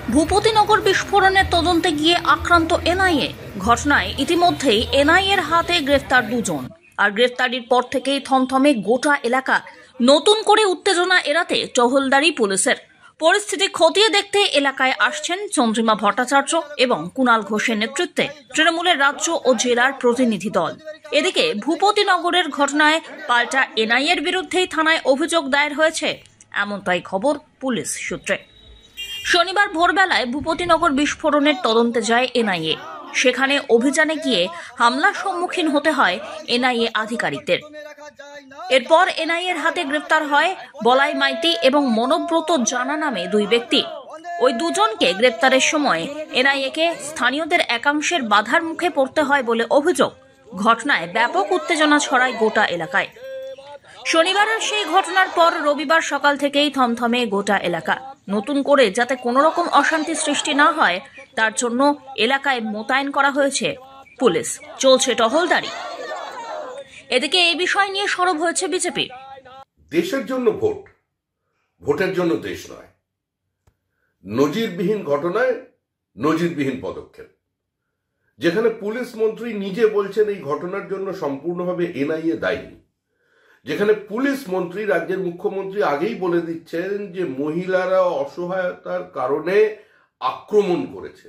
ভূপতিনগর বিস্ফোরণের তদন্তে গিয়ে আক্রান্ত এনআইএ। ঘটনায় ইতিমধ্যেই এনআইএর হাতে গ্রেফতার দুজন। আর গ্রেফতারির পর থেকেই থমথমে গোটা এলাকা। নতুন করে উত্তেজনা এড়াতে টহলদারি পুলিশের। পরিস্থিতি খতিয়ে দেখতে এলাকায় আসছেন চন্দ্রিমা ভট্টাচার্য এবং কুণাল ঘোষের নেতৃত্বে তৃণমূলের রাজ্য ও জেলার প্রতিনিধি দল। এদিকে ভূপতিনগরের ঘটনায় পাল্টা এনআইএর বিরুদ্ধেই থানায় অভিযোগ দায়ের হয়েছে, এমনটাই খবর পুলিশ সূত্রে। শনিবার ভোরবেলায় ভূপতিনগর বিস্ফোরণের তদন্তে যায় এনআইএ। সেখানে অভিযানে গিয়ে হামলার সম্মুখীন হতে হয় এনআইএ আধিকারিকদের। এরপর এনআইএর হাতে গ্রেফতার হয় বলাই মাইতি এবং মনোব্রত জানা নামে দুই ব্যক্তি। ওই দুজনকে গ্রেফতারের সময় এনআইএকে স্থানীয়দের একাংশের বাধার মুখে পড়তে হয় বলে অভিযোগ। ঘটনায় ব্যাপক উত্তেজনা ছড়ায় গোটা এলাকায়। শনিবারের সেই ঘটনার পর রবিবার সকাল থেকেই থমথমে গোটা এলাকা। নতুন করে যাতে কোনো রকম অশান্তি সৃষ্টি না হয় তার জন্য এলাকায় মোতায়েন করা হয়েছে পুলিশ। চলছে টহলদারি। এদিকে এই বিষয় নিয়ে সরব হয়েছে বিজেপি। দেশের জন্য ভোট, ভোটের জন্য দেশ নয়। নজিরবিহীন ঘটনায় নজিরবিহীন পদক্ষেপ। যেখানে পুলিশ মন্ত্রী নিজে বলছেন এই ঘটনার জন্য সম্পূর্ণভাবে এনআইএ দায়ী। যেখানে পুলিশ মন্ত্রী, রাজ্যের মুখ্যমন্ত্রী আগেই বলে দিচ্ছেন যে মহিলারা অসহায়তার কারণে আক্রমণ করেছে,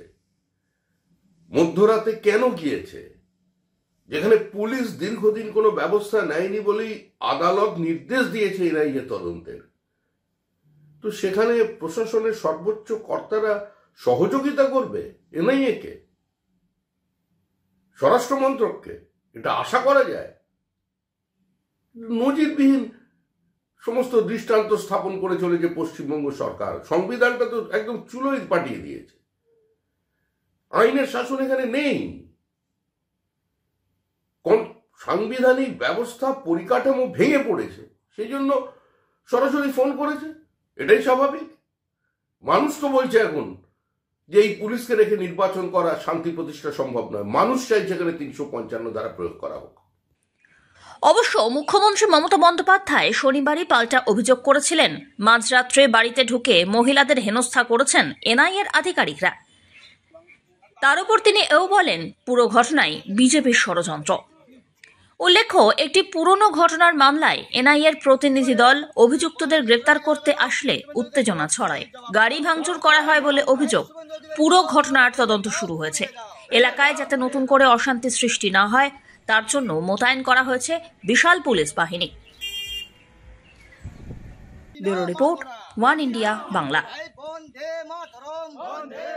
মধ্যরাতে কেন গিয়েছে। যেখানে পুলিশ দীর্ঘদিন কোনো ব্যবস্থা নেয়নি বলেই আদালত নির্দেশ দিয়েছে এনআইএ তদন্তের। তো সেখানে প্রশাসনের সর্বোচ্চ কর্তারা সহযোগিতা করবে এনআইএ কে, স্বরাষ্ট্র মন্ত্রককে? এটা আশা করা যায়? নজিরবিহীন সমস্ত দৃষ্টান্ত স্থাপন করে চলেছে পশ্চিমবঙ্গ সরকার। সংবিধানটা তো একদম চুলোয় পাঠিয়ে দিয়েছে। আইনের শাসন এখানে নেই। সাংবিধানিক ব্যবস্থা পরিকাঠামো ভেঙে পড়েছে, সেই জন্য সরাসরি ফোন করেছে। এটাই স্বাভাবিক। মানুষ তো বলছে এখন যে এই পুলিশকে রেখে নির্বাচন করা, শান্তি প্রতিষ্ঠা সম্ভব নয়। মানুষ চাইছে এখানে 355 ধারা প্রয়োগ করা হোক। অবশ্য মুখ্যমন্ত্রী মমতা বন্দ্যোপাধ্যায় শনিবারই পাল্টা অভিযোগ করেছিলেন মাঝরাত্রে বাড়িতে ঢুকে মহিলাদের হেনস্থা করেছেন এনআইএর আধিকারিকরা। তার উপর তিনি এও বলেন পুরো ঘটনাই বিজেপির ষড়যন্ত্র। উল্লেখ্য, একটি পুরনো ঘটনার মামলায় এনআইএর প্রতিনিধি দল অভিযুক্তদের গ্রেপ্তার করতে আসলে উত্তেজনা ছড়ায়। গাড়ি ভাঙচুর করা হয় বলে অভিযোগ। পুরো ঘটনার তদন্ত শুরু হয়েছে। এলাকায় যাতে নতুন করে অশান্তি সৃষ্টি না হয় তার জন্য মোতায়েন করা হয়েছে বিশাল পুলিশ বাহিনী। Bureau report, one India Bangla.